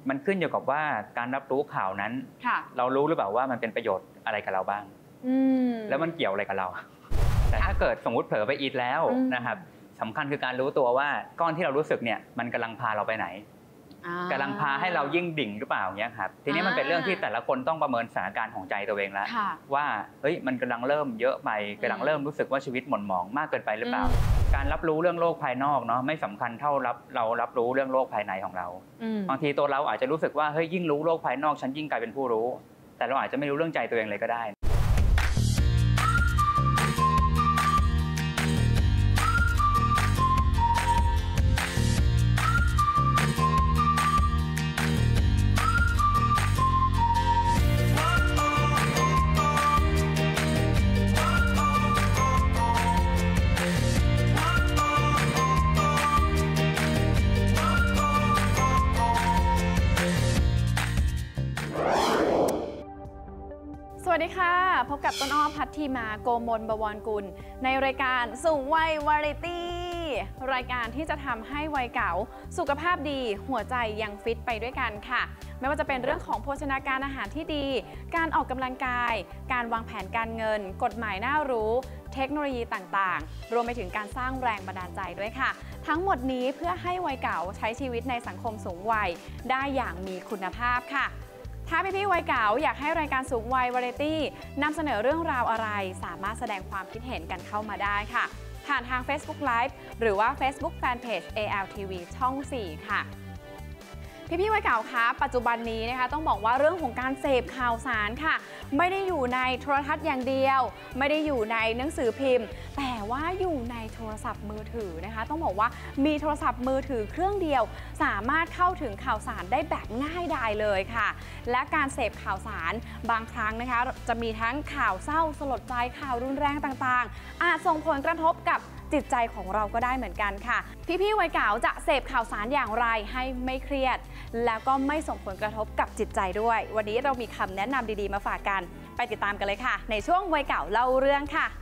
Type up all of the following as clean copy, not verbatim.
มันขึ้นอยู่กับว่าการรับรู้ข่าวนั้นเรารู้หรือเปล่าว่ามันเป็นประโยชน์อะไรกับเราบ้างแล้วมันเกี่ยวอะไรกับเราแต่ถ้าเกิดสมมุติเผลอไปอีทแล้วนะครับสำคัญคือการรู้ตัวว่าก้อนที่เรารู้สึกเนี่ยมันกำลังพาเราไปไหนกำลังพาให้เรายิ่งดิ่งหรือเปล่าเนี้ยครับทีนี้มันเป็นเรื่องที่แต่ละคนต้องประเมินสถานการณ์ของใจตัวเองแล้วว่าเฮ้ยมันกำลังเริ่มเยอะไปกำลังเริ่มรู้สึกว่าชีวิตหม่นหมองมากเกินไปหรือเปล่าการรับรู้เรื่องโลกภายนอกเนาะไม่สำคัญเท่าเรารับรู้เรื่องโลกภายในของเราบางทีตัวเราอาจจะรู้สึกว่าเฮ้ยยิ่งรู้โลกภายนอกฉันยิ่งกลายเป็นผู้รู้แต่เราอาจจะไม่รู้เรื่องใจตัวเองเลยก็ได้สวัสดีค่ะพบกับต้นอ้อพัทธีมาโกมลบวรกุลในรายการสูงวัยวาไรตี้รายการที่จะทำให้วัยเก่าสุขภาพดีหัวใจยังฟิตไปด้วยกันค่ะไม่ว่าจะเป็นเรื่องของโภชนาการอาหารที่ดีการออกกำลังกายการวางแผนการเงินกฎหมายน่ารู้เทคโนโลยีต่างๆรวมไปถึงการสร้างแรงบันดาลใจด้วยค่ะทั้งหมดนี้เพื่อให้วัยเก่าใช้ชีวิตในสังคมสูงวัยได้อย่างมีคุณภาพค่ะถ้าพี่วัยเก่าอยากให้รายการสูงวัยวาไรตี้นำเสนอเรื่องราวอะไรสามารถแสดงความคิดเห็นกันเข้ามาได้ค่ะผ่านทาง Facebook Live หรือว่า Facebook Fanpage ALTV ช่อง 4 ค่ะพี่วัยเก่าคะปัจจุบันนี้นะคะต้องบอกว่าเรื่องของการเสพข่าวสารค่ะไม่ได้อยู่ในโทรทัศน์อย่างเดียวไม่ได้อยู่ในหนังสือพิมพ์แต่ว่าอยู่ในโทรศัพท์มือถือนะคะต้องบอกว่ามีโทรศัพท์มือถือเครื่องเดียวสามารถเข้าถึงข่าวสารได้แบบง่ายดายเลยค่ะและการเสพข่าวสารบางครั้งนะคะจะมีทั้งข่าวเศร้าสลดใจข่าวรุนแรงต่างๆอาจส่งผลกระทบกับจิตใจของเราก็ได้เหมือนกันค่ะพี่วัยเก่าจะเสพข่าวสารอย่างไรให้ไม่เครียดแล้วก็ไม่ส่งผลกระทบกับจิตใจด้วยวันนี้เรามีคำแนะนำดีๆมาฝากกันไปติดตามกันเลยค่ะในช่วงวัยเก่าเล่าเรื่องค่ะ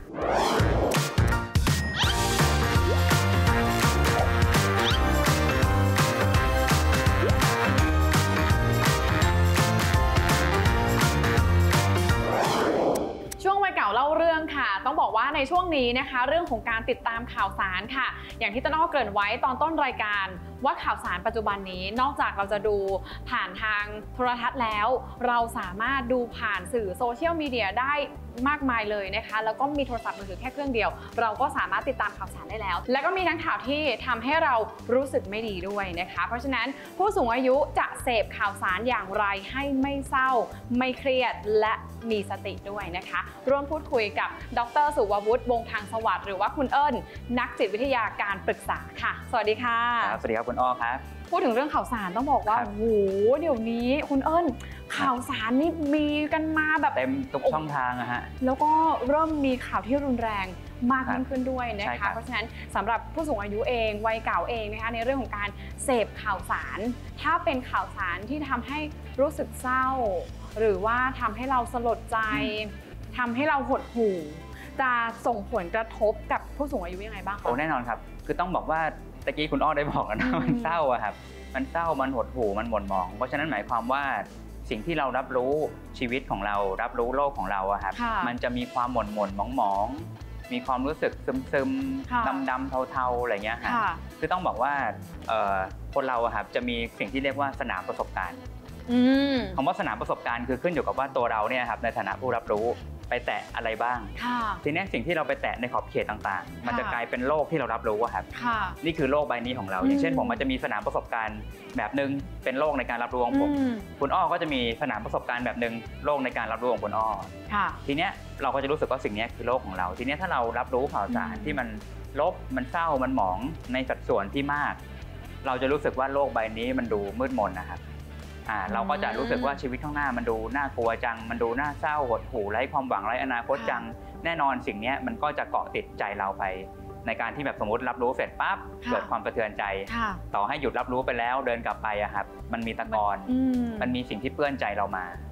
ช่วงวัยเก่าเล่าเรื่องค่ะต้องบอกว่าในช่วงนี้นะคะเรื่องของการติดตามข่าวสารค่ะอย่างที่ต้นอ้อเกริ่นไว้ตอนต้นรายการว่าข่าวสารปัจจุบันนี้นอกจากเราจะดูผ่านทางโทรทัศน์แล้วเราสามารถดูผ่านสื่อโซเชียลมีเดียได้มากมายเลยนะคะแล้วก็มีโทรศัพท์มือถือแค่เครื่องเดียวเราก็สามารถติดตามข่าวสารได้แล้วแล้วก็มีทั้งข่าวที่ทำให้เรารู้สึกไม่ดีด้วยนะคะเพราะฉะนั้นผู้สูงอายุจะเสพข่าวสารอย่างไรให้ไม่เศร้าไม่เครียดและมีสติด้วยนะคะร่วมพูดคุยกับดร.สุวัวุฒิ วงศ์ทางสวัสดิ์หรือว่าคุณเอิญนักจิตวิทยาการปรึกษาค่ะสวัสดีค่ะสวัสดีครับคุณอ้อครับพูดถึงเรื่องข่าวสารต้องบอกว่าโอ้โหเดี๋ยวนี้คุณเอิญข่าวสารนี่มีกันมาแบบเต็มทุกช่องทางอะฮะแล้วก็เริ่มมีข่าวที่รุนแรงมากยิ่งขึ้นด้วยนะคะเพราะฉะนั้นสำหรับผู้สูงอายุเองวัยเก่าเองนะคะในเรื่องของการเสพข่าวสารถ้าเป็นข่าวสารที่ทำให้รู้สึกเศร้าหรือว่าทำให้เราสลดใจทำให้เราหดหู่จะส่งผลกระทบกับผู้สูงอายุยังไงบ้างคะโอ้แน่นอนครับคือต้องบอกว่าตะกี้คุณอ้อได้บอกแล้วนะมันเศร้าอะครับมันเศร้ามันหดหู่มันหม่นหมองเพราะฉะนั้นหมายความว่าสิ่งที่เรารับรู้ชีวิตของเรารับรู้โลกของเราอะครับมันจะมีความหม่นหมองมีความรู้สึกซึมดำเทาๆอะไรเงี้ยฮะคือต้องบอกว่าคนเราอะครับจะมีสิ่งที่เรียกว่าสนามประสบการณ์คำว่าสนามประสบการณ์คือขึ้นอยู่กับว่าตัวเราเนี่ยครับในฐานะผู้รับรู้ไปแตะอะไรบ้างทีนี้สิ่งที่เราไปแตะในขอบเขตต่างๆมันจะกลายเป็นโลกที่เรารับรู้ครับนี่คือโลกใบนี้ของเราอย่างเช่นผมมันจะมีสนามประสบการณ์แบบนึงเป็นโลกในการรับรู้ของผมคุณอ้อก็จะมีสนามประสบการณ์แบบนึงโลกในการรับรู้ของคุณอ้อทีนี้เราก็จะรู้สึกว่าสิ่งนี้คือโลกของเราทีนี้ถ้าเรารับรู้ข่าวสารที่มันลบมันเศร้ามันหมองในสัดส่วนที่มากเราจะรู้สึกว่าโลกใบนี้มันดูมืดมนนะครับเราก็จะรู้สึกว่าชีวิตข้างหน้ามันดูน่ากลัวจังมันดูน่าเศร้าหดหู่ไร้ความหวังไร้อนาคตจังแน่นอนสิ่งนี้มันก็จะเกาะติดใจเราไปในการที่แบบสมมติรับรู้เสร็จปั๊บเกิดความสะเทือนใจต่อให้หยุดรับรู้ไปแล้วเดินกลับไปอะครับมันมีตะกอนมันมีสิ่งที่เปื้อนใจเรามา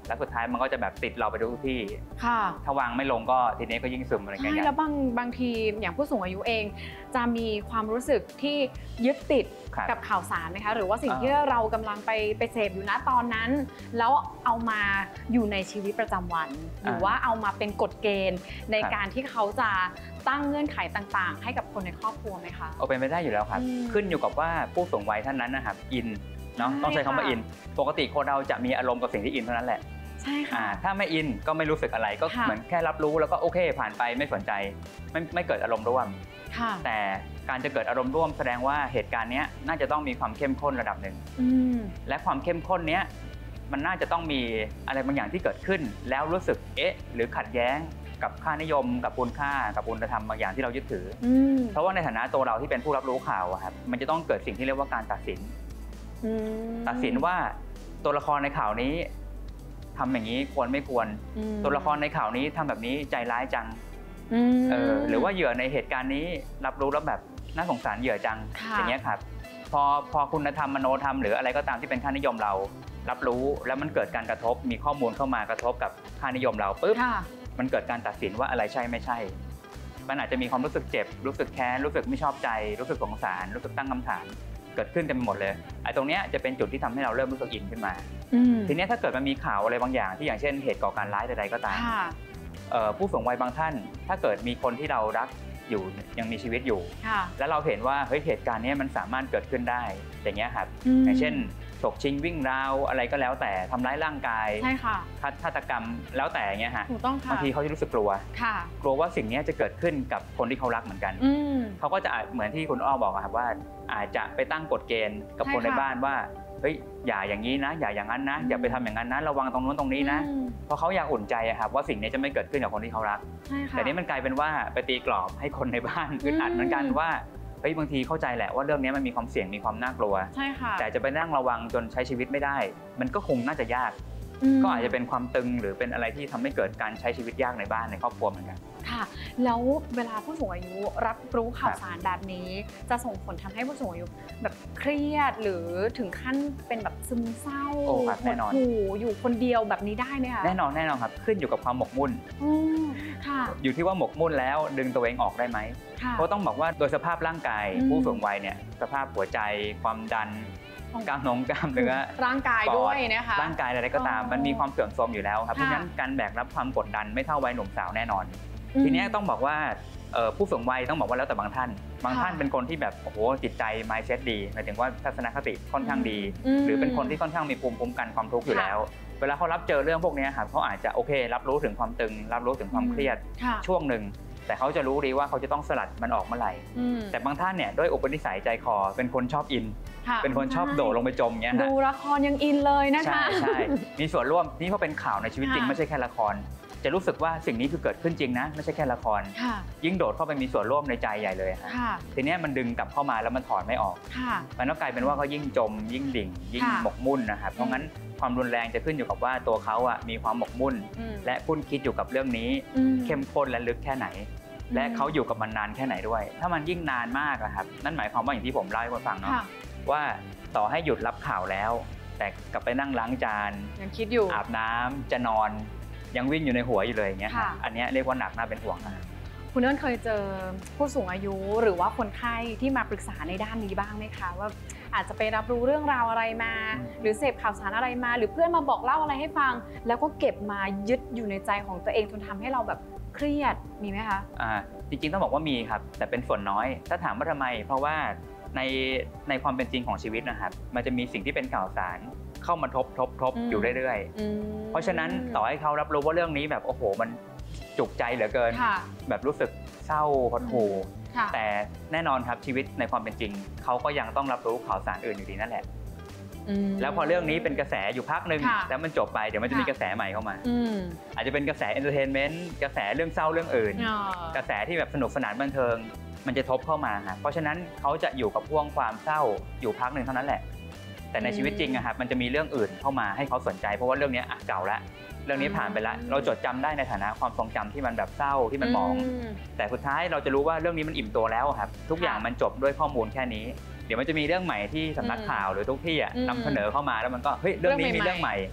แล้วสุดท้ายมันก็จะแบบติดเราไปทุกที่ค่ะถ้าวางไม่ลงก็ทีนี้ก็ยิ่งซึมอะไรกันอย่างแล้วบางทีอย่างผู้สูงอายุเองจะมีความรู้สึกที่ยึดติดกับข่าวสารไหมคะหรือว่าสิ่งที่เรากำลังไปเสพอยู่ณตอนนั้นแล้วเอามาอยู่ในชีวิตประจำวันหรือว่าเอามาเป็นกฎเกณฑ์ในการที่เขาจะตั้งเงื่อนไขต่างๆให้กับคนในครอบครัวไหมคะเอาเป็นไปได้อยู่แล้วครับขึ้นอยู่กับว่าผู้สูงวัยท่านนั้นนะครับอินเนาะต้องใช้คำว่าอินปกติคนเราจะมีอารมณ์กับสิ่งที่อินเท่านั้นแหละใช่ค่ะถ้าไม่อินก็ไม่รู้สึกอะไรก็เหมือนแค่รับรู้แล้วก็โอเคผ่านไปไม่สนใจไม่เกิดอารมณ์ร่วมแต่การจะเกิดอารมณ์ร่วมแสดงว่าเหตุการณ์นี้น่าจะต้องมีความเข้มข้นระดับหนึ่งและความเข้มข้นนี้มันน่าจะต้องมีอะไรบางอย่างที่เกิดขึ้นแล้วรู้สึกหรือขัดแย้งกับค่านิยมกับคุณค่ากับคุณธรรมบางอย่างที่เรายึดถือเพราะว่าในฐานะตัวเราที่เป็นผู้รับรู้ข่าวครับมันจะต้องเกิดสิ่งที่เรียกว่าการตัดสินว่าตัวละครในข่าวนี้ทำอย่างนี้ควรไม่ควรตัวละครในข่าวนี้ทำแบบนี้ใจร้ายจังหรือว่าเหยื่อในเหตุการณ์นี้รับรู้แล้วแบบน่าสงสารเหยื่อจังอย่างเงี้ยครับพอคุณธรรมมโนธรรมหรืออะไรก็ตามที่เป็นค่านิยมเรารับรู้แล้วมันเกิดการกระทบมีข้อมูลเข้ามากระทบกับค่านิยมเราปุ๊บมันเกิดการตัดสินว่าอะไรใช่ไม่ใช่มันอาจจะมีความรู้สึกเจ็บรู้สึกแค้นรู้สึกไม่ชอบใจรู้สึกสงสารรู้สึกตั้งคำถามเกิดขึ้นเต็มไปหมดเลยไอ้ตรงนี้จะเป็นจุดที่ทำให้เราเริ่มรู้สึกอินขึ้นมาทีนี้ถ้าเกิดมันมีข่าวอะไรบางอย่างที่อย่างเช่นเหตุก่อการร้ายใดๆก็ตามผู้สูงวัยบางท่านถ้าเกิดมีคนที่เรารักอยู่ยังมีชีวิตอยู่แล้วเราเห็นว่าเฮ้ยเหตุการณ์นี้มันสามารถเกิดขึ้นได้อย่างเงี้ยครับอย่างเช่นฉกชิงวิ่งราวอะไรก็แล้วแต่ทำร้ายร่างกายฆาตกรรมแล้วแต่เงี้ยฮะบางทีเขาจะรู้สึกกลัวว่าสิ่งนี้จะเกิดขึ้นกับคนที่เขารักเหมือนกันเขาก็จะเหมือนที่คุณอ้อบอกครับว่าอาจจะไปตั้งกฎเกณฑ์กับคนในบ้านว่าเฮ้ยอย่าอย่างนี้นะอย่าอย่างนั้นนะอย่าไปทำอย่างนั้นนะระวังตรงนู้นตรงนี้นะเพราะเขาอยากอุ่นใจครับว่าสิ่งนี้จะไม่เกิดขึ้นกับคนที่เขารักแต่นี้มันกลายเป็นว่าไปตีกรอบให้คนในบ้านอึดอัดเหมือนกันว่าเฮ้ยบางทีเข้าใจแหละว่าเรื่องนี้มันมีความเสี่ยงมีความน่ากลัวแต่จะไปนั่งระวังจนใช้ชีวิตไม่ได้มันก็คงน่าจะยากก็อาจจะเป็นความตึงหรือเป็นอะไรที่ทำให้เกิดการใช้ชีวิตยากในบ้านในครอบครัวเหมือนกันค่ะแล้วเวลาผู้สูงอายุรับรู้ข่าวสารแบบนี้จะส่งผลทำให้ผู้สูงอายุแบบเครียดหรือถึงขั้นเป็นแบบซึมเศร้าหดหู่อยู่คนเดียวแบบนี้ได้ไหมคะแน่นอนครับขึ้นอยู่กับความหมกมุ่นอยู่ที่ว่าหมกมุ่นแล้วดึงตัวเองออกได้ไหมเพราะต้องบอกว่าโดยสภาพร่างกายผู้สูงวัยเนี่ยสภาพหัวใจความดันกล้ามเนื้อร่างกายด้วยนะคะร่างกายอะไรก็ตามมันมีความเสื่อมโทรมอยู่แล้วครับเพราะฉะนั้นการแบกรับความกดดันไม่เท่าวัยหนุ่มสาวแน่นอนทีนี้ต้องบอกว่าผู้สูงวัยต้องบอกว่าแล้วแต่บางท่านเป็นคนที่แบบโอ้โหจิตใจ mindset ดีหมายถึงว่าทัศนคติค่อนข้างดีหรือเป็นคนที่ค่อนข้างมีภูมิคุ้มกันความทุกข์อยู่แล้วเวลาเขารับเจอเรื่องพวกนี้ครับเขาอาจจะโอเครับรู้ถึงความตึงรับรู้ถึงความเครียดช่วงหนึ่งแต่เขาจะรู้ดีว่าเขาจะต้องสลัดมันออกเมื่อไหร่แต่บางท่านเนี่ยด้วยอุปนิสัยใจคอเป็นคนชอบอินเป็นคนชอบโดดลงไปจมเงี้ยดูละครยังอินเลยนะคะใช่มีส่วนร่วมนี่เพราะเป็นข่าวในชีวิตจริงไม่ใช่แค่ละครจะรู้สึกว่าสิ่งนี้คือเกิดขึ้นจริงนะไม่ใช่แค่ละครยิ่งโดดเข้าไปมีส่วนร่วมในใจใหญ่เลยฮะทีนี้มันดึงกลับเข้ามาแล้วมันถอนไม่ออกมันก็กลายเป็นว่าเขายิ่งจมยิ่งดิ่งยิ่งหมกมุ่นนะครับเพราะงั้นความรุนแรงจะขึ้นอยู่กับว่าตัวเขาอ่ะมีความหมกมุ่นและคุ้นคิดอยู่กับเรื่องนี้เข้มข้นและลึกแค่ไหนและเขาอยู่กับมันนานแค่ไหนด้วยถ้ามันยิ่งนานมากครับนั่นหมายความว่าอย่างที่ผมเล่าให้คุณฟังเนาะว่าต่อให้หยุดรับข่าวแล้วแต่กลับไปนั่งล้างจานยังคิดอยู่อาบน้ำจะนอนยังวิ่งอยู่ในหัวอยู่เลยอย่างเงี้ยอันนี้เรียกว่าหนักน่าเป็นห่วงนะคุณเอิญเคยเจอผู้สูงอายุหรือว่าคนไข้ที่มาปรึกษาในด้านนี้บ้างไหมคะว่าอาจจะไปรับรู้เรื่องราวอะไรมาหรือเสพข่าวสารอะไรมาหรือเพื่อนมาบอกเล่าอะไรให้ฟังแล้วก็เก็บมายึดอยู่ในใจของตัวเองจนทำให้เราแบบเครียดมีไหมคะจริงๆต้องบอกว่ามีครับแต่เป็นส่วนน้อยถ้าถามว่าทำไมเพราะว่าในความเป็นจริงของชีวิตนะครับมันจะมีสิ่งที่เป็นข่าวสารเข้ามาทบอยู่เรื่อยๆเพราะฉะนั้นต่อให้เขารับรู้ว่าเรื่องนี้แบบโอ้โหมันจุกใจเหลือเกินแบบรู้สึกเศร้าหดหู่แต่แน่นอนครับชีวิตในความเป็นจริงเขาก็ยังต้องรับรู้ข่าวสารอื่นอยู่ดีนั่นแหละแล้วพอเรื่องนี้เป็นกระแสอยู่พักนึงแล้วมันจบไปเดี๋ยวมันจะมีกระแสใหม่เข้ามาอาจจะเป็นกระแสเอนเตอร์เทนเมนต์กระแสเรื่องเศร้าเรื่องอื่นกระแสที่แบบสนุกสนานบันเทิงมันจะทบเข้ามาครับเพราะฉะนั้นเขาจะอยู่กับพ่วงความเศร้าอยู่พักนึงเท่านั้นแหละแต่ในชีวิตจริงครับมันจะมีเรื่องอื่นเข้ามาให้เขาสนใจเพราะว่าเรื่องนี้เก่าแล้วเรื่องนี้ผ่านไปแล้วเราจดจำได้ในฐานะความทรงจำที่มันแบบเศร้าที่มันมองแต่สุดท้ายเราจะรู้ว่าเรื่องนี้มันอิ่มตัวแล้วครับทุกอย่างมันจบด้วยข้อมูลแค่นี้เดี๋ยวมันจะมีเรื่องใหม่ที่สำนักข่าวหรือทุกที่นำเสนอเข้ามาแล้วมันก็เฮ้ยเรื่องนี้มีเรื่องใหม่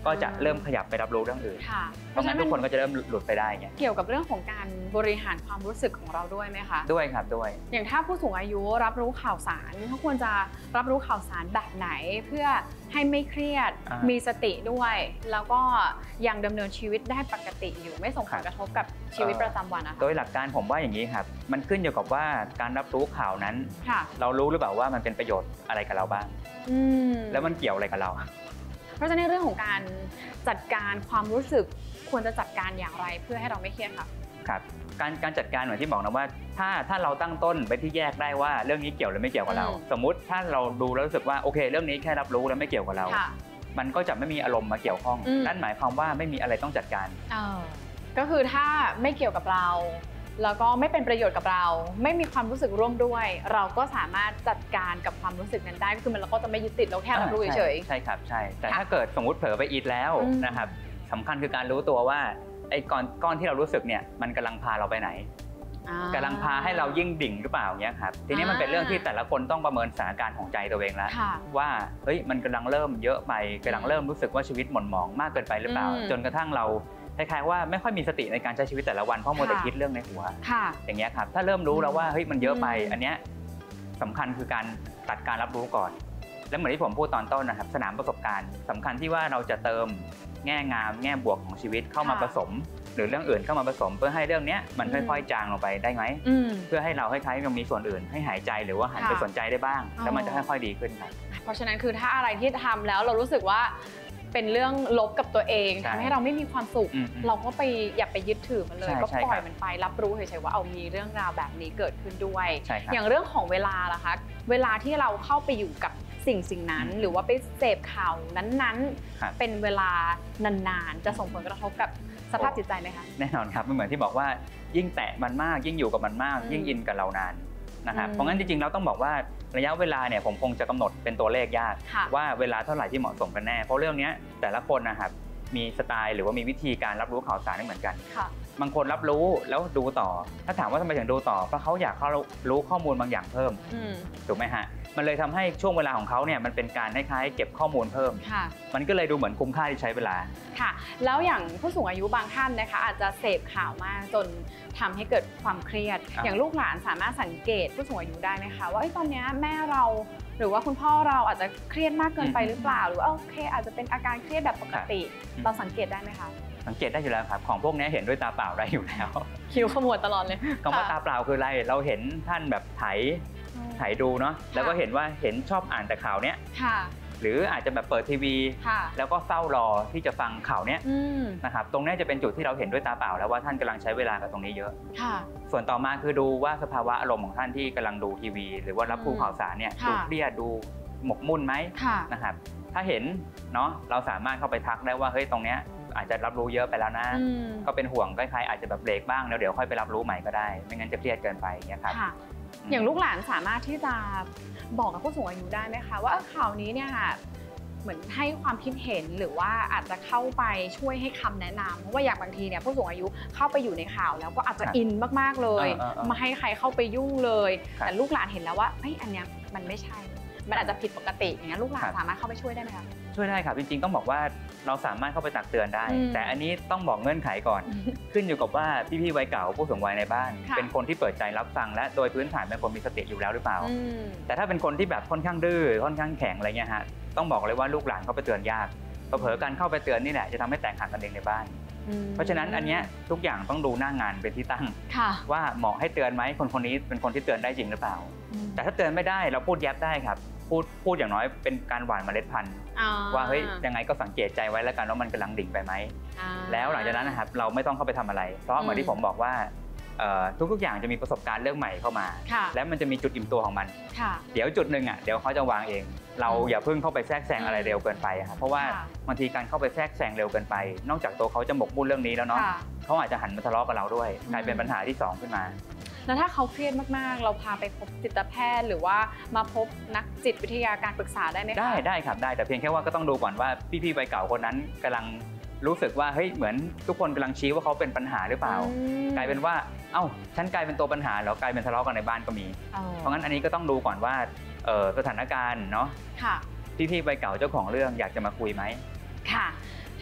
ก็จะเริ่มขยับไปรับรู้เรื่องอื่นเพราะงั้นทุกคนก็จะเริ่มหลุดไปได้ไงเกี่ยวกับเรื่องของการบริหารความรู้สึกของเราด้วยไหมคะด้วยครับด้วยอย่างถ้าผู้สูงอายุรับรู้ข่าวสารเขาควรจะรับรู้ข่าวสารแบบไหนเพื่อให้ไม่เครียดมีสติด้วยแล้วก็ยังดำเนินชีวิตได้ปกติอยู่ไม่ส่งผลกระทบกับชีวิตประจำวันนะคะโดยหลักการผมว่าอย่างนี้ครับมันขึ้นอยู่กับว่าการรับรู้ข่าวนั้นเรารู้หรือเปล่าว่ามันเป็นประโยชน์อะไรกับเราบ้างแล้วมันเกี่ยวอะไรกับเราเพราะฉะนั้นเรื่องของการจัดการความรู้สึกควรจะจัดการอย่างไรเพื่อให้เราไม่เครียดค่ะครับการจัดการเหมือนที่บอกนะว่าถ้าเราตั้งต้นไปที่แยกได้ว่าเรื่องนี้เกี่ยวหรือไม่เกี่ยวกับเราสมมุติถ้าเราดูแล้วรู้สึกว่าโอเคเรื่องนี้แค่รับรู้แล้วไม่เกี่ยวกับเรามันก็จะไม่มีอารมณ์มาเกี่ยวข้องนั่นหมายความว่าไม่มีอะไรต้องจัดการก็คือถ้าไม่เกี่ยวกับเราแล้วก็ไม่เป็นประโยชน์กับเราไม่มีความรู้สึกร่วมด้วยเราก็สามารถจัดการกับความรู้สึกนั้นได้คือมันเราก็จะไม่ยึดติดเราแค่รับรู้เฉยใช่ครับใช่แต่ถ้าเกิดสมมุติเผลอไปอีทแล้วนะครับสำคัญคือการรู้ตัวว่าไอ้ก้อนที่เรารู้สึกเนี่ยมันกำลังพาเราไปไหนกำลังพาให้เรายิ่งดิ่งหรือเปล่าเนี่ยครับทีนี้มันเป็นเรื่องที่แต่ละคนต้องประเมินสถานการณ์ของใจตัวเองแล้วว่าเฮ้ยมันกำลังเริ่มเยอะไปกำลังเริ่มรู้สึกว่าชีวิตหม่นหมองมากเกินไปหรือเปล่าจนกระทั่งเราคล้ายๆว่าไม่ค่อยมีสติในการใช้ชีวิตแต่ละวันเพราะมัวแต่คิดเรื่องในหัวอย่างเงี้ยครับถ้าเริ่มรู้แล้วว่าเฮ้ยมันเยอะไปอันเนี้ยสำคัญคือการตัดการรับรู้ก่อนและเหมือนที่ผมพูดตอนต้นนะครับสนามประสบการณ์สำคัญที่ว่าเราจะเติมแง่งามแง่บวกของชีวิตเข้ามาผสมหรือเรื่องอื่นเข้ามาผสมเพื่อให้เรื่องนี้มันค่อยๆจางลงไปได้ไหมเพื่อให้เราคล้ายๆยังมีส่วนอื่นให้หายใจหรือว่าหันไปสนใจได้บ้างแล้วมันจะค่อยๆดีขึ้นครับเพราะฉะนั้นคือถ้าอะไรที่ทำแล้วเรารู้สึกว่าเป็นเรื่องลบกับตัวเองทำให้เราไม่มีความสุขเราก็อย่าไปยึดถือมันเลยก็ปล่อยมันไปรับรู้เฉยๆว่าเอามีเรื่องราวแบบนี้เกิดขึ้นด้วยอย่างเรื่องของเวลาล่ะคะเวลาที่เราเข้าไปอยู่กับสิ่งนั้นหรือว่าไปเสพข่าวนั้นๆเป็นเวลานานๆจะส่งผลกระทบกับสภาพจิตใจไหมคะแน่นอนครับมันเหมือนที่บอกว่ายิ่งแตะมันมากยิ่งอยู่กับมันมากยิ่งอินกับเรานานนะครับเพราะงั้นจริงๆเราต้องบอกว่าระยะเวลาเนี่ยผมคงจะกำหนดเป็นตัวเลขยากว่าเวลาเท่าไหร่ที่เหมาะสมกันแน่เพราะเรื่องนี้แต่ละคนนะครับมีสไตล์หรือว่ามีวิธีการรับรู้ข่าวสารไม่เหมือนกันบางคนรับรู้แล้วดูต่อถ้าถามว่าทำไมถึงดูต่อเพราะเขาอยากรู้ข้อมูลบางอย่างเพิ่มถูกไหมฮะมันเลยทำให้ช่วงเวลาของเขาเนี่ยมันเป็นการคล้ายๆเก็บข้อมูลเพิ่มมันก็เลยดูเหมือนคุ้มค่าที่ใช้เวลาค่ะแล้วอย่างผู้สูงอายุบางท่านนะคะอาจจะเสพข่าวมากจนทำให้เกิดความเครียดอย่างลูกหลานสามารถสังเกตผู้สูงอายุได้ไหมคะว่าตอนนี้แม่เราหรือว่าคุณพ่อเราอาจจะเครียดมากเกินไปหรือเปล่าหรือว่าโอเคอาจจะเป็นอาการเครียดแบบปกติเราสังเกตได้ไหมคะสังเกตได้อยู่แล้วครับของพวกนี้เห็นด้วยตาเปล่าได้อยู่แล้วคิ้วขมวดตลอดเลยคำว่าตาเปล่าคืออะไรเราเห็นท่านแบบไถดูเนาะแล้วก็เห็นชอบอ่านแต่ข่าวเนี้ยหรืออาจจะแบบเปิดทีวีแล้วก็เฝ้ารอที่จะฟังข่าวเนี้ยนะครับตรงนี้จะเป็นจุดที่เราเห็นด้วยตาเปล่าแล้วว่าท่านกำลังใช้เวลากับตรงนี้เยอะส่วนต่อมาคือดูว่าสภาวะอารมณ์ของท่านที่กำลังดูทีวีหรือว่ารับรู้ข่าวสารเนี่ยดูเครียดดูหมกมุ่นไหมนะครับถ้าเห็นเนาะเราสามารถเข้าไปทักได้ว่าเฮ้ยตรงเนี้ยอาจจะรับรู้เยอะไปแล้วนะก็เป็นห่วงคล้ายๆอาจจะแบบเบรกบ้างแล้วเดี๋ยวค่อยไปรับรู้ใหม่ก็ได้ไม่งั้นจะเครียดเกินไปเนี่ยครับอย่างลูกหลานสามารถที่จะบอกกับผู้สูงอายุได้ไหมคะว่าข่าวนี้เนี่ยค่ะเหมือนให้ความคิดเห็นหรือว่าอาจจะเข้าไปช่วยให้คำแนะนำเพราะว่าอย่างบางทีเนี่ยผู้สูงอายุเข้าไปอยู่ในข่าวแล้วก็อาจจะอินมากๆเลยมาให้ใครเข้าไปยุ่งเลยแต่ลูกหลานเห็นแล้วว่าเฮ้ยอันเนี้ยมันไม่ใช่มันอาจจะผิดปกติอย่างนี้ลูกหลานสามารถเข้าไปช่วยได้ไหมคะช่วยได้ครับจริงๆต้องบอกว่าเราสามารถเข้าไปตักเตือนได้แต่อันนี้ต้องบอกเงื่อนไขก่อนขึ้นอยู่กับว่าพี่ๆวัยเก่าผู้สูงวัยในบ้านเป็นคนที่เปิดใจรับฟังและโดยพื้นฐานเป็นคนมีสติอยู่แล้วหรือเปล่าแต่ถ้าเป็นคนที่แบบค่อนข้างดื้อค่อนข้างแข็งอะไรเงี้ยฮะต้องบอกเลยว่าลูกหลานเข้าไปเตือนยากเผลอๆการเข้าไปเตือนนี่แหละจะทำให้แตกหักกันเองในบ้านเพราะฉะนั้นอันเนี้ยทุกอย่างต้องดูหน้างานเป็นที่ตั้งว่าเหมาะให้เตือนไหมคนนี้เป็นคนที่เตือนได้จริงหรือเปล่าแต่ถ้าเตือนไม่ได้เราพูดแยบได้ครับพูดอย่างน้อยเป็นการหว่านเมล็ดพันธุ์ว่าเฮ้ยยังไงก็สังเกตใจไว้แล้วกันว่ามันกำลังดิ่งไปไหมแล้วหลังจากนั้นนะครับเราไม่ต้องเข้าไปทำอะไรเพราะเหมือนที่ผมบอกว่าทุกอย่างจะมีประสบการณ์เรื่องใหม่เข้ามาแล้วมันจะมีจุดอิ่มตัวของมันเดี๋ยวจุดหนึ่งเดี๋ยวเขาจะวางเองเราอย่าเพิ่งเข้าไปแทรกแซงอะไรเร็วเกินไปครับเพราะว่าบางทีการเข้าไปแทรกแซงเร็วเกินไปนอกจากตัวเขาจะหมกมุ่นเรื่องนี้แล้วเนาะเขาอาจจะหันมาทะเลาะกับเราด้วยกลายเป็นปัญหาที่2ขึ้นมาแล้วถ้าเขาเครียดมากๆเราพาไปพบจิตแพทย์หรือว่ามาพบนักจิตวิทยาการปรึกษาได้ไหมคะได้ครับได้แต่เพียงแค่ว่าก็ต้องดูก่อนว่าพี่ๆวัยเก่าคนนั้นกำลังรู้สึกว่าเฮ้ยเหมือนทุกคนกำลังชี้ว่าเขาเป็นปัญหาหรือเปล่ากลายเป็นว่าเอ้าฉันกลายเป็นตัวปัญหาแล้วกลายเป็นทะเลาะกันในบ้านก็มีเพราะงั้นอันนี้ก็ต้องดูก่อนว่าสถานการณ์เนาะพี่ๆวัยเก่าเจ้าของเรื่องอยากจะมาคุยไหมค่ะถ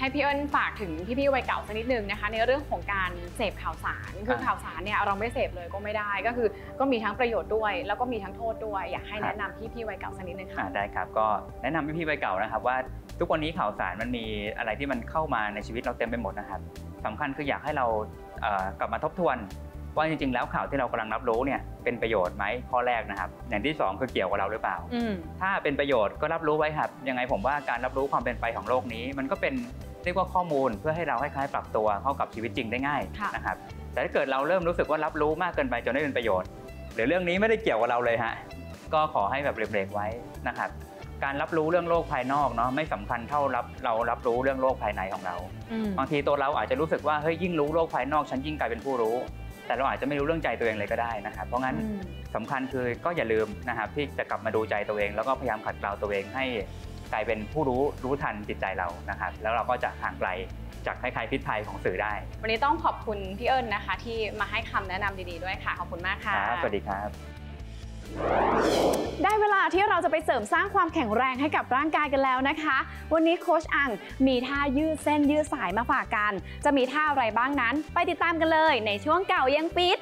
ให้พี่เอิญฝากถึงพี่ๆวัยเก่าสักนิดนึงนะคะในเรื่องของการเสพข่าวสารคือข่าวสารเนี่ยเราไม่เสพเลยก็ไม่ได้ก็คือก็มีทั้งประโยชน์ด้วยแล้วก็มีทั้งโทษด้วยอยากให้แนะนำพี่ๆวัยเก่าสักนิดนึงค่ะได้ครับก็แนะนำพี่ๆวัยเก่านะครับว่าทุกวันนี้ข่าวสารมันมีอะไรที่มันเข้ามาในชีวิตเราเต็มไปหมดนะครับสำคัญคืออยากให้เรากลับมาทบทวนว่าจริงๆแล้วข่าวที่เรากำลังรับรู้เนี่ยเป็นประโยชน์ไหมข้อแรกนะครับอย่างที่2คือเกี่ยวกับเราหรือเปล่าถ้าเป็นประโยชน์ก็รับรู้ไว้ครับยังไงผมว่าการรับรู้ความเป็นไปของโลกนี้มันก็เป็นเรียกว่าข้อมูลเพื่อให้เราคล้ายๆปรับตัวเข้ากับชีวิตจริงได้ง่ายนะครับแต่ถ้าเกิดเราเริ่มรู้สึกว่ารับรู้มากเกินไปจนไม่เป็นประโยชน์หรือเรื่องนี้ไม่ได้เกี่ยวกับเราเลยฮะก็ขอให้แบบเบรกไว้นะครับการรับรู้เรื่องโลกภายนอกเนาะไม่สำคัญเท่าเรารับรู้เรื่องโลกภายในของเราบางทีตัวเราอาจจะรู้สึกว่าเฮ้ยยิ่งรู้โลกภายนอกฉันยิ่งกลายเป็นผู้รู้แต่เราอาจจะไม่รู้เรื่องใจตัวเองเลยก็ได้นะครับเพราะงั้นสำคัญคือก็อย่าลืมนะครับที่จะกลับมาดูใจตัวเองแล้วก็พยายามขัดเกลาตัวเองให้กลายเป็นผู้รู้ทันจิตใจเรานะครับแล้วเราก็จะห่างไกลจากคล้ายๆพิษภัยของสื่อได้วันนี้ต้องขอบคุณพี่เอิญนะคะที่มาให้คำแนะนำดีๆด้วยค่ะขอบคุณมากค่ะสวัสดีครับได้เวลาที่เราจะไปเสริมสร้างความแข็งแรงให้กับร่างกายกันแล้วนะคะวันนี้โค้ชอังมีท่ายืดเส้นยืดสายมาฝากกันจะมีท่าอะไรบ้างนั้นไปติดตามกันเลยในช่วงเก่ายังฟิต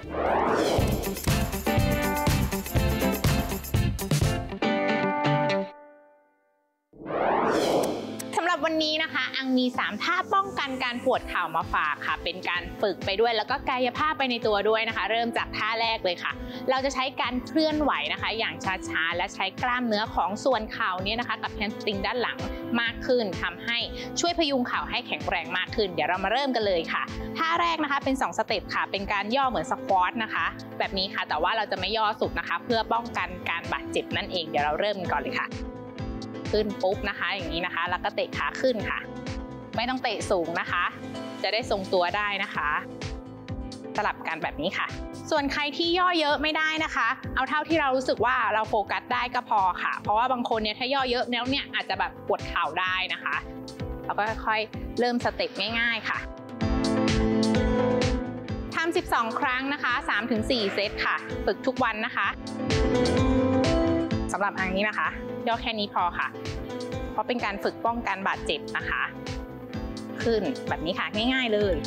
สำหรับวันนี้นะคะอังมี3ท่าป้องกันการปวดเข่ามาฝากค่ะเป็นการฝึกไปด้วยแล้วก็กายภาพไปในตัวด้วยนะคะเริ่มจากท่าแรกเลยค่ะเราจะใช้การเคลื่อนไหวนะคะอย่างช้าๆและใช้กล้ามเนื้อของส่วนเข่าเนี่ยนะคะกับแฮมสตริงด้านหลังมากขึ้นทำให้ช่วยพยุงเข่าให้แข็งแรงมากขึ้นเดี๋ยวเรามาเริ่มกันเลยค่ะท่าแรกนะคะเป็น2สเต็ปค่ะเป็นการย่อเหมือนสควอตนะคะแบบนี้ค่ะแต่ว่าเราจะไม่ย่อสุดนะคะเพื่อป้องกันการบาดเจ็บนั่นเองเดี๋ยวเราเริ่มกันก่อนเลยค่ะขึ้นปุ๊บนะคะอย่างนี้นะคะแล้วก็เตะขาขึ้นค่ะไม่ต้องเตะสูงนะคะจะได้ทรงตัวได้นะคะสลับกันแบบนี้ค่ะส่วนใครที่ย่อเยอะไม่ได้นะคะเอาเท่าที่เรารู้สึกว่าเราโฟกัสได้ก็พอค่ะเพราะว่าบางคนเนี่ยถ้าย่อเยอะแล้วเนี่ยอาจจะแบบปวดเข่าได้นะคะเราก็ค่อยๆเริ่มสเต็ปง่ายๆค่ะทำ12 ครั้งนะคะ 3-4 เซตค่ะฝึกทุกวันนะคะสำหรับอันนี้นะคะย่อแค่นี้พอค่ะเพราะเป็นการฝึกป้องกันบาดเจ็บนะคะขึ้นแบบนี้ค่ะง่ายๆเลย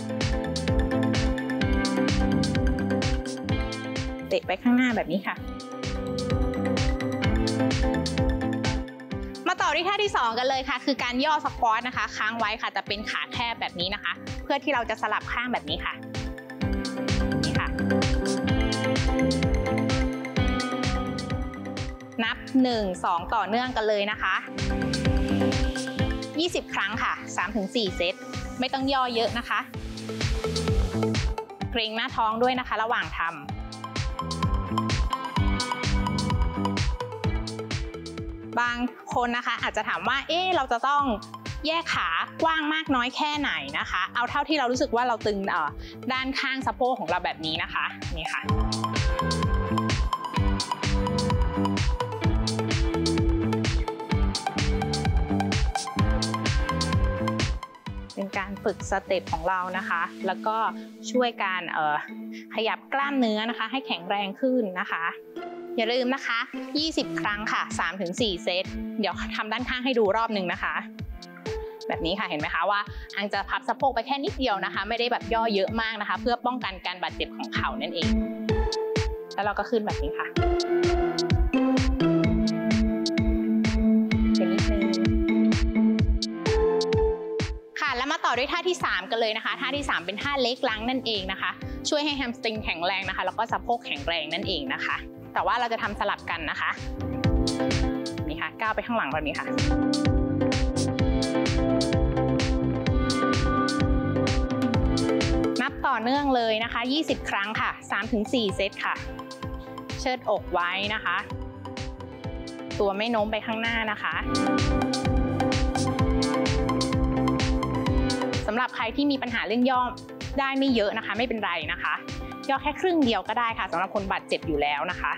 เตะไปข้างหน้าแบบนี้ค่ะมาต่อที่ท่าที่2กันเลยค่ะคือการย่อสควอตนะคะค้างไว้ค่ะจะเป็นขาแคบแบบนี้นะคะเพื่อที่เราจะสลับข้างแบบนี้ค่ะนี่ค่ะนับ1 2ต่อเนื่องกันเลยนะคะ20 ครั้งค่ะ 3-4 เซตไม่ต้องย่อเยอะนะคะเกรงหน้าท้องด้วยนะคะระหว่างทำบางคนนะคะอาจจะถามว่าเราจะต้องแยกขากว้างมากน้อยแค่ไหนนะคะเอาเท่าที่เรารู้สึกว่าเราตึงด้านข้างสะโพกของเราแบบนี้นะคะนี่ค่ะเป็นการฝึกสเต็ปของเรานะคะแล้วก็ช่วยการขยับกล้ามเนื้อนะคะให้แข็งแรงขึ้นนะคะอย่าลืมนะคะ20 ครั้งค่ะ 3-4 เซตเดี๋ยวทำด้านข้างให้ดูรอบหนึ่งนะคะแบบนี้ค่ะเห็นไหมคะว่าอังจะพับสะโพกไปแค่นิดเดียวนะคะไม่ได้แบบย่อเยอะมากนะคะเพื่อป้องกันการบาดเจ็บของเข่านั่นเองแล้วเราก็ขึ้นแบบนี้ค่ะแล้วมาต่อด้วยท่าที่3กันเลยนะคะท่าที่3เป็นท่าเล็กล้างนั่นเองนะคะช่วยให้แฮมสตริงแข็งแรงนะคะแล้วก็สะโพกแข็งแรงนั่นเองนะคะแต่ว่าเราจะทำสลับกันนะคะนี่ค่ะก้าวไปข้างหลังแบบนี้ค่ะนับต่อเนื่องเลยนะคะ20 ครั้งค่ะ 3-4 เซตค่ะเชิดอกไว้นะคะตัวไม่โน้มไปข้างหน้านะคะสำหรับใครที่มีปัญหาเรื่องย่อได้ไม่เยอะนะคะไม่เป็นไรนะคะย่อแค่ครึ่งเดียวก็ได้ค่ะสำหรับคนบาดเจ็บอยู่แล้วนะคะ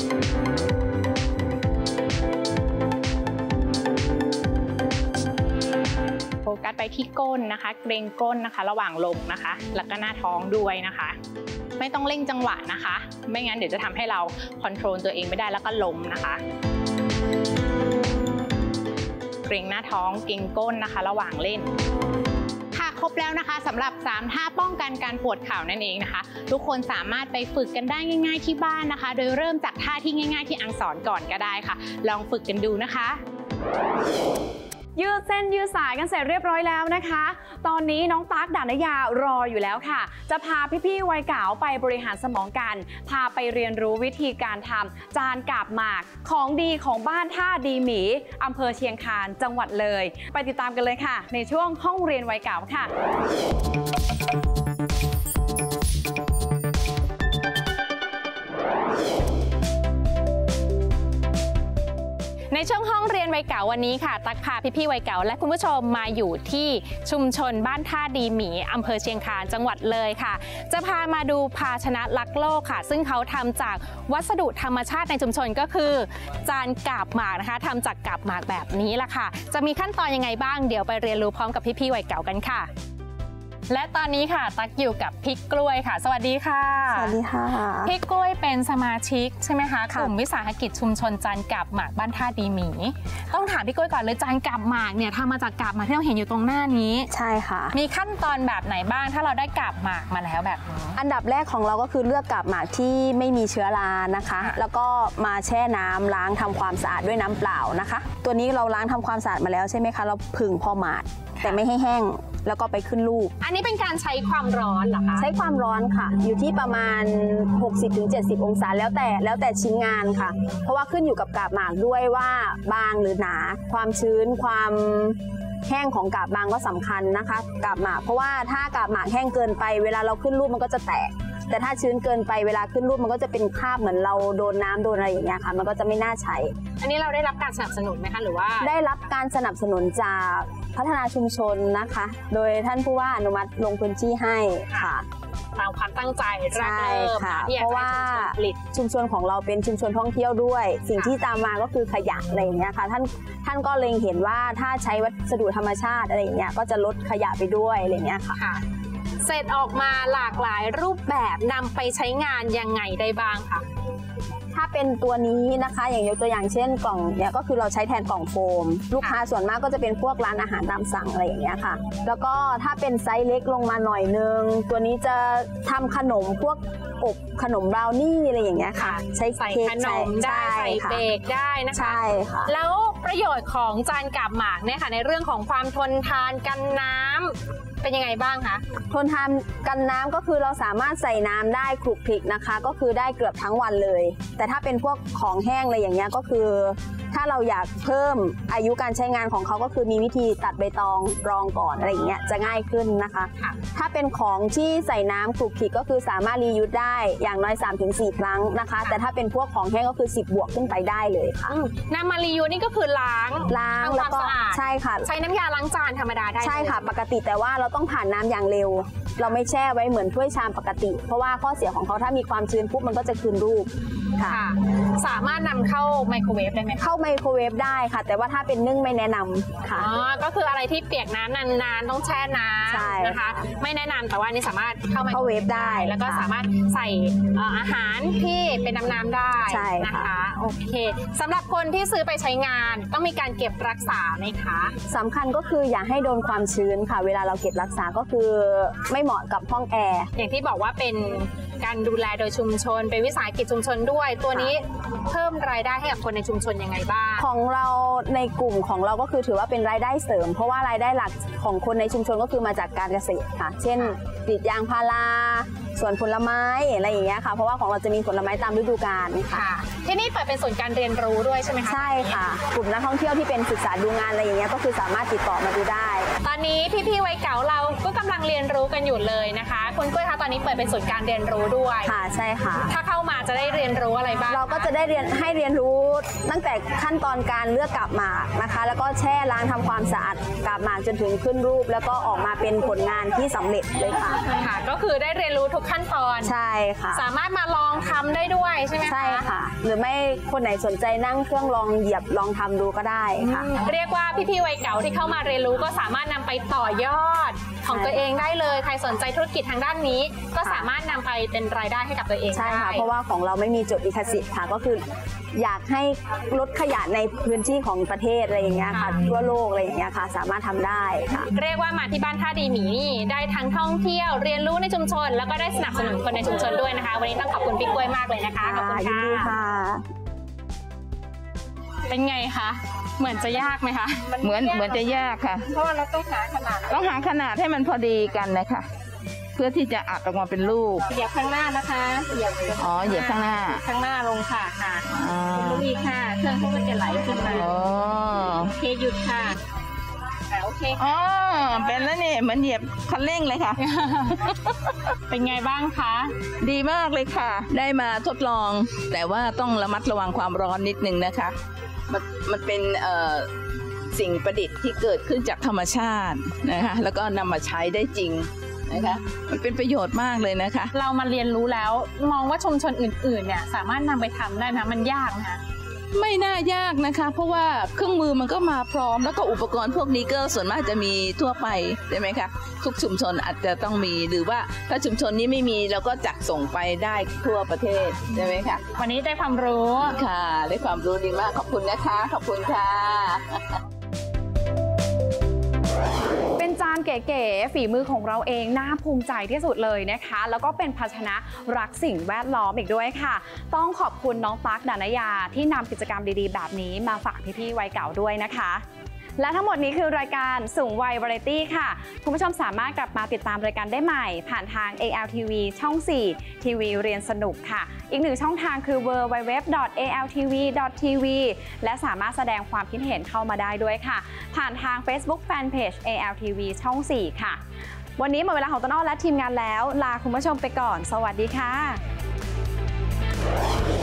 โฟกัสไปที่ก้นนะคะเกรงก้นนะคะระหว่างลงนะคะแล้วก็หน้าท้องด้วยนะคะไม่ต้องเร่งจังหวะนะคะไม่งั้นเดี๋ยวจะทำให้เราคอนโทรลตัวเองไม่ได้แล้วก็ล้มนะคะคกร็งหน้าท้องเกร็งก้นนะคะระหว่างเล่นค่ะครบแล้วนะคะสำหรับ3ท่าป้องกันการปวดเข่านั่นเองนะคะทุกคนสามารถไปฝึกกันได้ง่ายๆที่บ้านนะคะโดยเริ่มจากท่าที่ง่ายๆที่อังสอนก่อนก็ได้ค่ะลองฝึกกันดูนะคะยืดเส้นยืดสายกันเสร็จเรียบร้อยแล้วนะคะตอนนี้น้องตั๊กดานยารออยู่แล้วค่ะจะพาพี่ๆวัยเก๋าไปบริหารสมองกันพาไปเรียนรู้วิธีการทำจานกาบหมากของดีของบ้านท่าดีหมีอำเภอเชียงคานจังหวัดเลยไปติดตามกันเลยค่ะในช่วงห้องเรียนวัยเก๋าค่ะในช่วงห้องเรียนวัยเก๋าวันนี้ค่ะตั๊กพาพี่ๆวัยเก๋าและคุณผู้ชมมาอยู่ที่ชุมชนบ้านท่าดีหมีอำเภอเชียงคานจังหวัดเลยค่ะจะพามาดูภาชนะรักโลกค่ะซึ่งเขาทำจากวัสดุธรรมชาติในชุมชนก็คือจานกาบหมากนะคะทำจากกาบหมากแบบนี้ล่ะค่ะจะมีขั้นตอนยังไงบ้างเดี๋ยวไปเรียนรู้พร้อมกับพี่ๆวัยเก๋ากันค่ะและตอนนี้ค่ะตั๊กอยู่กับพี่กล้วยค่ะสวัสดีค่ะสวัสดีค่ะพี่กล้วยเป็นสมาชิกใช่ไหมคะกลุ่มวิสาหกิจชุมชนจานกาบหมากบ้านท่าดีหมีต้องถามพี่กล้วยก่อนเลยจานกาบหมากเนี่ยทำมาจากกาบหมากที่เราเห็นอยู่ตรงหน้านี้ใช่ค่ะมีขั้นตอนแบบไหนบ้างถ้าเราได้กาบหมากมาแล้วแบบนี้อันดับแรกของเราก็คือเลือกกาบหมากที่ไม่มีเชื้อรานะคะแล้วก็มาแช่น้ำล้างทำความสะอาดด้วยน้ำเปล่านะคะตัวนี้เราล้างทำความสะอาดมาแล้วใช่ไหมคะเราผึ่งพอหมาดแต่ไม่ให้แห้งแล้วก็ไปขึ้นลูกอันนี้เป็นการใช้ความร้อนเหรอคะใช้ความร้อนค่ะอยู่ที่ประมาณ 60-70 องศาแล้วแต่ชิ้นงานค่ะเพราะว่าขึ้นอยู่กับกาบหมากด้วยว่าบางหรือหนาความชื้นความแห้งของกาบบางก็สำคัญนะคะกาบหมากเพราะว่าถ้ากาบหมากแห้งเกินไปเวลาเราขึ้นรูปมันก็จะแตกแต่ถ้าชื้นเกินไปเวลาขึ้นรูปมันก็จะเป็นคราบเหมือนเราโดนน้ำโดนอะไรอย่างเงี้ยค่ะมันก็จะไม่น่าใช้อันนี้เราได้รับการสนับสนุนไหมคะหรือว่าได้รับการสนับสนุนจากพัฒนาชุมชนนะคะโดยท่านผู้ว่าอนุมัติลงพื้นที่ให้ค่ะตามความตั้งใจแรกเริ่มเพราะว่าชุมชนของเราเป็นชุมชนท่องเที่ยวด้วยสิ่งที่ตามมาก็คือขยะอะไรอย่างเงี้ยค่ะท่านก็เล็งเห็นว่าถ้าใช้วัสดุธรรมชาติอะไรอย่างเงี้ยก็จะลดขยะไปด้วยอะไรอย่างเงี้ยค่ะเสร็จออกมาหลากหลายรูปแบบนำไปใช้งานยังไงได้บ้างคะถ้าเป็นตัวนี้นะคะอย่างยกตัวอย่างเช่นกล่องเนี่ยก็คือเราใช้แทนกล่องโฟมลูกค้าส่วนมากก็จะเป็นพวกร้านอาหารตามสั่งอะไรอย่างเงี้ยค่ะแล้วก็ถ้าเป็นไซส์เล็กลงมาหน่อยนึงตัวนี้จะทำขนมพวกอบขนมบราวนี่อะไรอย่างเงี้ยค่ะใช้ใส่ขนมได้ใส่เบกได้นะคะใช่ค่ะแล้วประโยชน์ของจานกาบหมากเนี่ยค่ะในเรื่องของความทนทานกันน้ำเป็นยังไงบ้างคะทนทานกันน้ำก็คือเราสามารถใส่น้ำได้คลุกคลิกนะคะก็คือได้เกือบทั้งวันเลยแต่ถ้าเป็นพวกของแห้งอะไรอย่างเงี้ยก็คือถ้าเราอยากเพิ่มอายุการใช้งานของเขาก็คือมีวิธีตัดใบตองรองก่อนอะไรอย่างเงี้ยจะง่ายขึ้นนะคะถ้าเป็นของที่ใส่น้ำคลุกคลิกก็คือสามารถรียูสได้อย่างน้อย 3-4 ครั้งนะคะแต่ถ้าเป็นพวกของแห้งก็คือ10 บวกขึ้นไปได้เลยค่ะน้ำมารียูสนี่ก็คือล้างแล้วก็ใช่ค่ะใช้น้ำยาล้างจานธรรมดาได้ใช่ค่ะปกติแต่ว่าเราต้องผ่านน้ำอย่างเร็วเราไม่แช่ไว้เหมือนถ้วยชามปกติเพราะว่าข้อเสียของเขาถ้ามีความชื้นปุ๊บมันก็จะคืนรูปค่ะสามารถนำเข้าไมโครเวฟได้ไหมเข้าไมโครเวฟได้ค่ะแต่ว่าถ้าเป็นนึ่งไม่แนะนำค่ะก็คืออะไรที่เปียกน้ำนานๆต้องแช่น้ำนะคะไม่แนะนำแต่ว่านี่สามารถเข้าไมโครเวฟได้แล้วก็สามารถใส่อาหารที่เป็นน้ำได้นะคะโอเคสำหรับคนที่ซื้อไปใช้งานต้องมีการเก็บรักษาไหมคะสำคัญก็คืออย่าให้โดนความชื้นค่ะเวลาเราเก็บรักษาก็คือไม่เหมาะกับห้องแอร์อย่างที่บอกว่าเป็นการดูแลโดยชุมชนเป็นวิสาหกิจชุมชนด้วยตัวนี้เพิ่มรายได้ให้กับคนในชุมชนยังไงบ้างของเราในกลุ่มของเราก็คือถือว่าเป็นรายได้เสริมเพราะว่ารายได้หลักของคนในชุมชนก็คือมาจากการเกษตรค่ะเช่นกรีดยางพาราสวนผลไม้อะไรอย่างเงี้ยค่ะเพราะว่าของเราจะมีผลไม้ตามฤดูกาลค่ะที่นี่เปิดเป็นศูนย์การเรียนรู้ด้วยใช่ไหมคะใช่ค่ะกลุ่มนักท่องเที่ยวที่เป็นศึกษาดูงานอะไรอย่างเงี้ยก็คือสามารถติดต่อมาดูได้ตอนนี้พี่ๆวัยเก๋าเราก็กำลังเรียนรู้กันอยู่เลยนะคะคุณกล้วยคะตอนนี้เปิดเป็นศูนย์การเรียนรู้ด้วยค่ะใช่ค่ะถ้าเข้ามาจะได้เรียนรู้อะไรบ้างเราก็จะได้เรียนรู้ตั้งแต่ขั้นตอนการเลือกกาบหมากนะคะแล้วก็แช่ล้างทำความสะอาดกาบหมากจนถึงขึ้นรูปแล้วก็ออกมาเป็นผลงานที่สำเร็จเลยค่ะค่ะก็คือได้เรียนรู้ทุกขั้นตอนใช่ค่ะสามารถมาลองทำได้ด้วยใช่ไหมคะใช่ค่ะหรือไม่คนไหนสนใจนั่งเครื่องลองเหยียบลองทำดูก็ได้ค่ะเรียกว่าพี่ๆวัยเก๋าที่เข้ามาเรียนรู้ก็สามารถนำไปต่อยอดของตัวเองได้เลยใครสนใจธุรกิจทางด้านนี้ ก็สามารถนำไปเป็นรายได้ให้กับตัวเองได้ใช่ค่ะเพราะว่าของเราไม่มีจดลิขสิทธิ์ค่ะก็คืออยากให้ลดขยะในพื้นที่ของประเทศอะไรอย่างเงี้ยค่ะทั่วโลกอะไรอย่างเงี้ยค่ะสามารถทำได้ค่ะเรียกว่ามาที่บ้านท่าดีหมีนี่ได้ทั้งท่องเที่ยวเรียนรู้ในชุมชนแล้วก็ได้สนับสนุนคนในชุมชนด้วยนะคะวันนี้ต้องขอบคุณพี่กล้วยมากเลยนะคะขอบคุณยินดีค่ะเป็นไงคะเหมือนจะยากไหมคะเหมือนจะยากค่ะเพราะว่าเราต้องหาขนาดให้มันพอดีกันนะคะเพื่อที่จะอัดออกมาเป็นลูกเหยียบข้างหน้านะคะเหยียบข้างหน้าลงค่ะลงอีกค่ะเครื่องก็จะไหลขึ้นมาโอเคหยุดค่ะโอเคเป็นแล้วนี่เหมือนเหยียบคันเร่งเลยค่ะเป็นไงบ้างคะดีมากเลยค่ะได้มาทดลองแต่ว่าต้องระมัดระวังความร้อนนิดนึงนะคะมันเป็นสิ่งประดิษฐ์ที่เกิดขึ้นจากธรรมชาตินะคะแล้วก็นำมาใช้ได้จริงนะคะมันเป็นประโยชน์มากเลยนะคะเรามาเรียนรู้แล้วมองว่าชุมชนอื่นๆเนี่ยสามารถนำไปทำได้ไหมมันยากนะคะไม่น่ายากนะคะเพราะว่าเครื่องมือมันก็มาพร้อมแล้วก็อุปกรณ์พวกนี้ก็ส่วนมากจะมีทั่วไปใช่ไหมคะทุกชุมชนอาจจะต้องมีหรือว่าถ้าชุมชนนี้ไม่มีเราก็จัดส่งไปได้ทั่วประเทศใช่ไหมคะวันนี้ได้ความรู้ค่ะได้ความรู้ดีมากขอบคุณนะคะขอบคุณค่ะเป็นจานเก๋ๆฝีมือของเราเองน่าภูมิใจที่สุดเลยนะคะแล้วก็เป็นภาชนะรักสิ่งแวดล้อมอีกด้วยค่ะต้องขอบคุณน้องตั๊กดานยาที่นำกิจกรรมดีๆแบบนี้มาฝากพี่ๆวัยเก่าด้วยนะคะและทั้งหมดนี้คือรายการสูงวัยวาไรตี้ค่ะคุณผู้ชมสามารถกลับมาติดตามรายการได้ใหม่ผ่านทาง ALTV ช่อง 4 ทีวีเรียนสนุกค่ะอีกหนึ่งช่องทางคือ www.altv.tv และสามารถแสดงความคิดเห็นเข้ามาได้ด้วยค่ะผ่านทาง Facebook Fanpage ALTV ช่อง 4 ค่ะวันนี้หมดเวลาของต้นอ้อและทีมงานแล้วลาคุณผู้ชมไปก่อนสวัสดีค่ะ